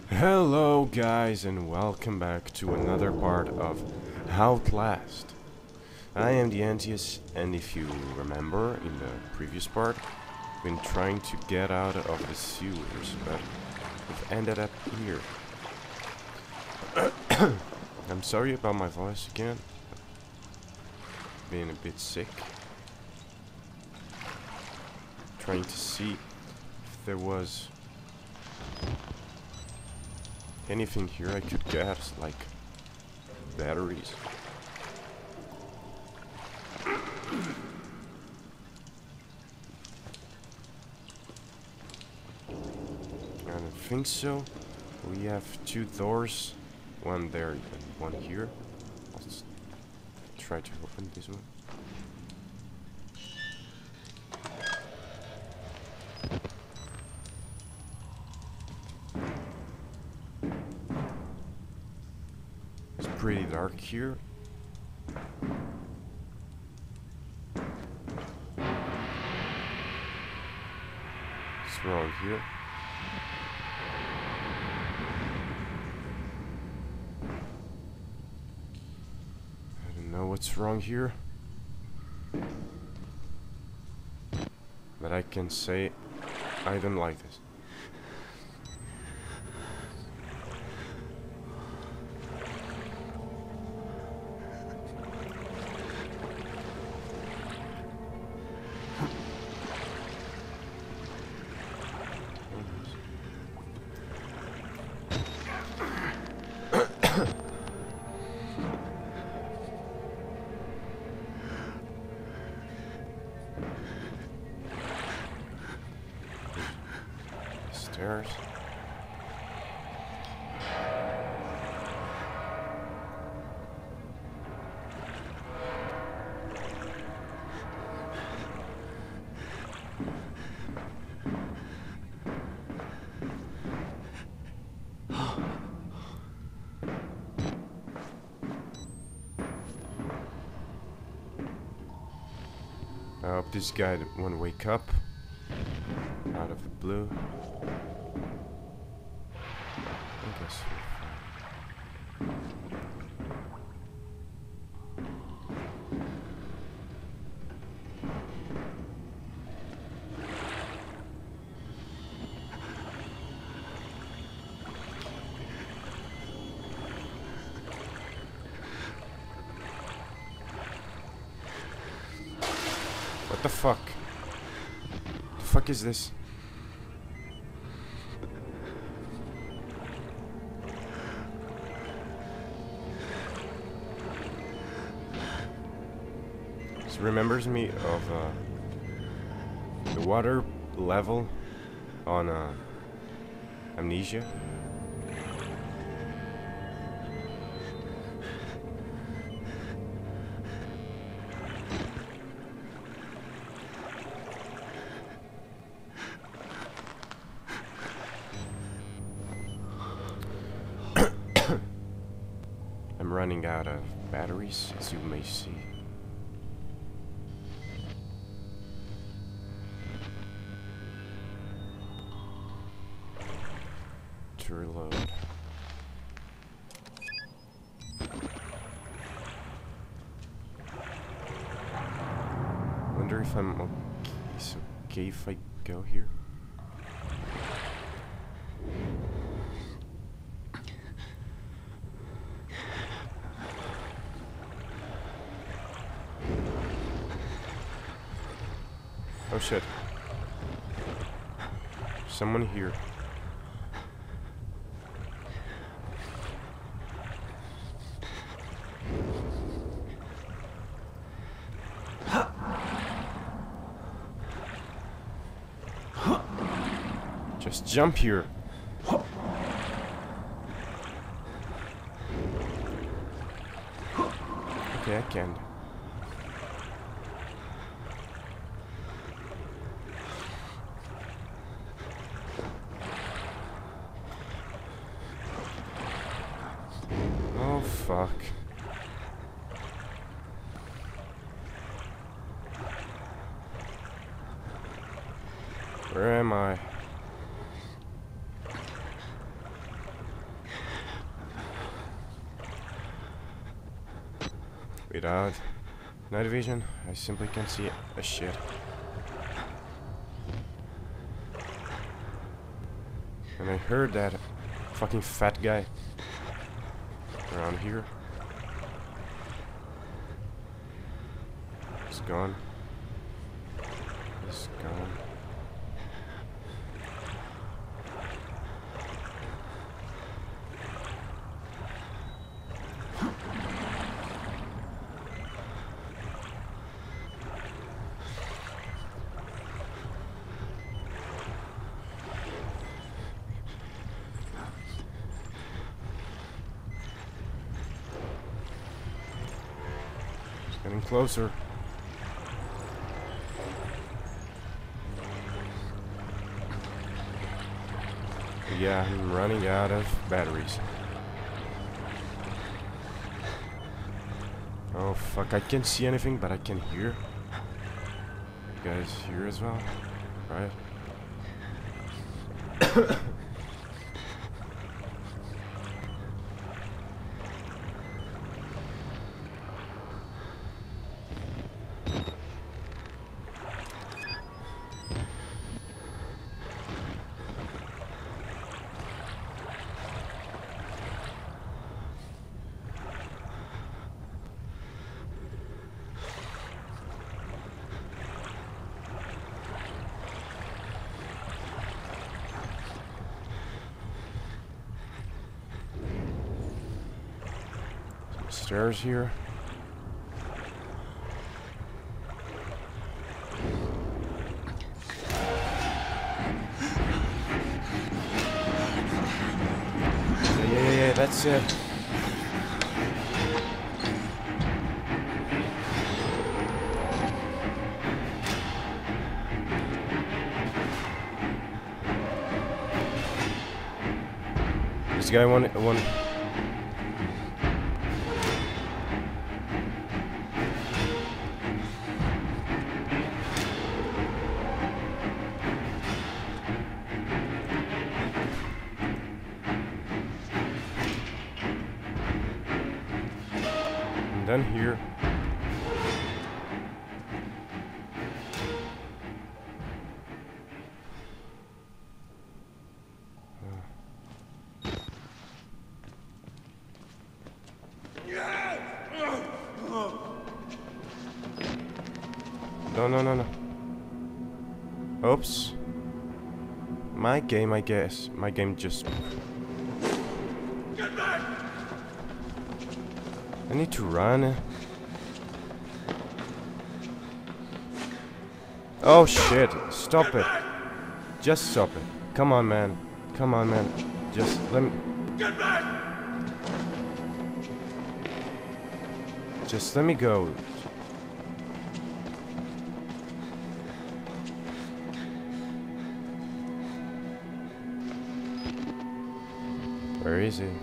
Hello guys and welcome back to another part of Outlast. I am the Antius, and if you remember in the previous part, we've been trying to get out of the sewers, but we've ended up here. I'm sorry about my voice again. Being a bit sick. Trying to see if there was anything here I could get, like batteries. I don't think so. We have two doors, one there and one here. Let's try to open this one. It's pretty dark here. What's wrong here? I don't know what's wrong here, but I can say I don't like this. Stairs. I hope this guy won't wake up out of the blue. I guess we're fine. What the fuck? The fuck is this? This remembers me of the water level on Amnesia. I'm running out of batteries, as you may see. To reload. Wonder if I'm okay. It's okay if I go here? Oh shit. Someone here. Just jump here. Okay, I can. Oh, fuck. Where am I? Without night vision, I simply can't see a shit. And I heard that fucking fat guy around here. He's gone. He's gone. Getting closer. Yeah, I'm running out of batteries. Oh fuck, I can't see anything, but I can hear. You guys hear as well? Right? Stairs here. Yeah, that's it. This guy one. Then here. No. Oops. My game, I guess. My game just... Get back! I need to run. Oh shit, stop it. Just stop it. Come on, man. Come on, man. Just let me... Get back! Just let me go. Where is he?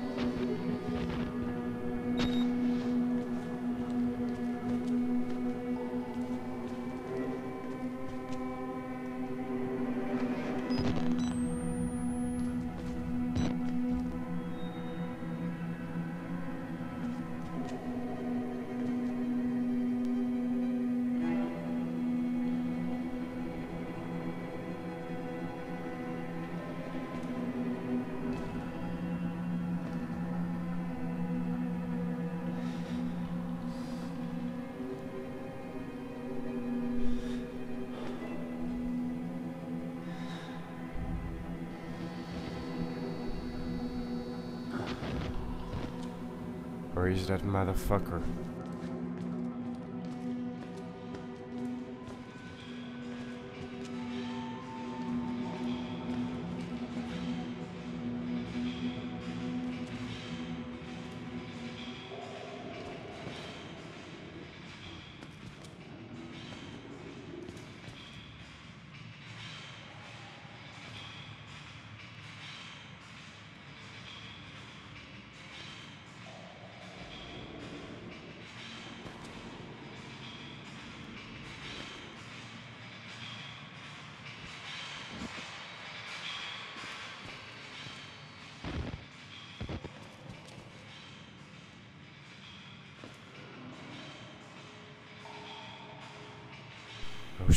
Where is that motherfucker?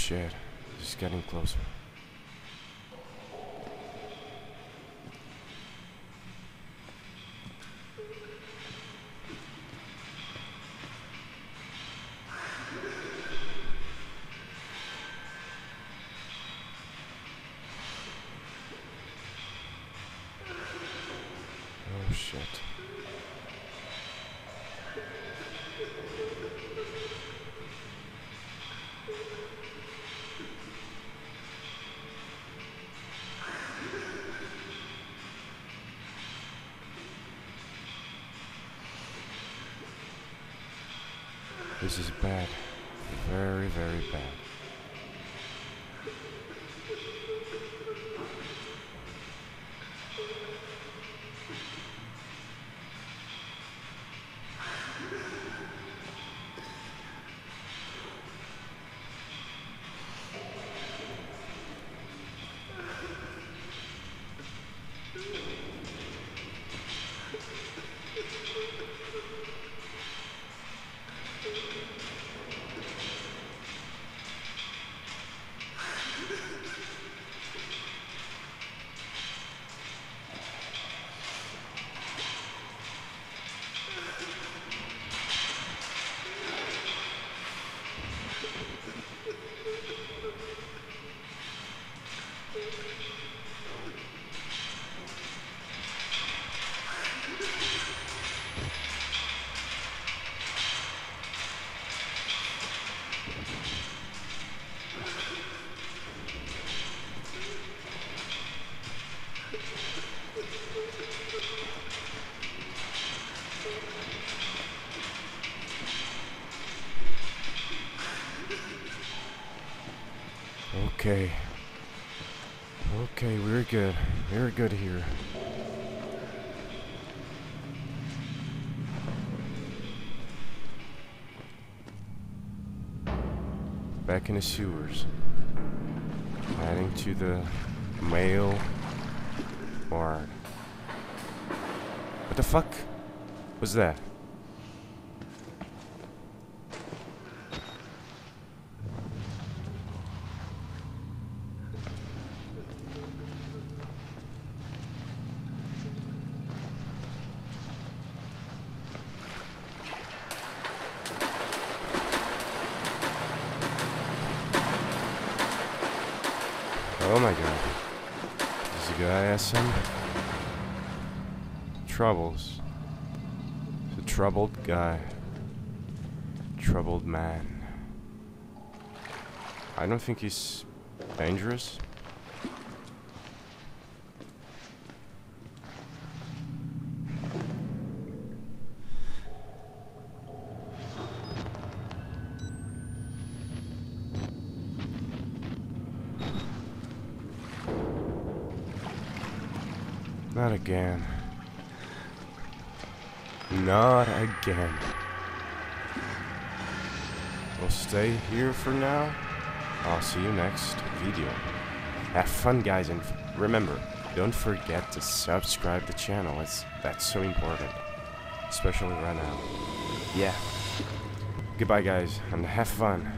shit. It's getting closer. Oh shit. This is bad. Very, very bad. Okay. Okay, we're good. We're good here. Back in the sewers. Heading to the mail ward. What the fuck was that? Oh my god. This guy has some troubles. He's a troubled guy. Troubled man. I don't think he's dangerous. Not again. Not again. We'll stay here for now. I'll see you next video. Have fun, guys, and remember, don't forget to subscribe the channel. That's so important, especially right now. Yeah. Goodbye, guys, and have fun.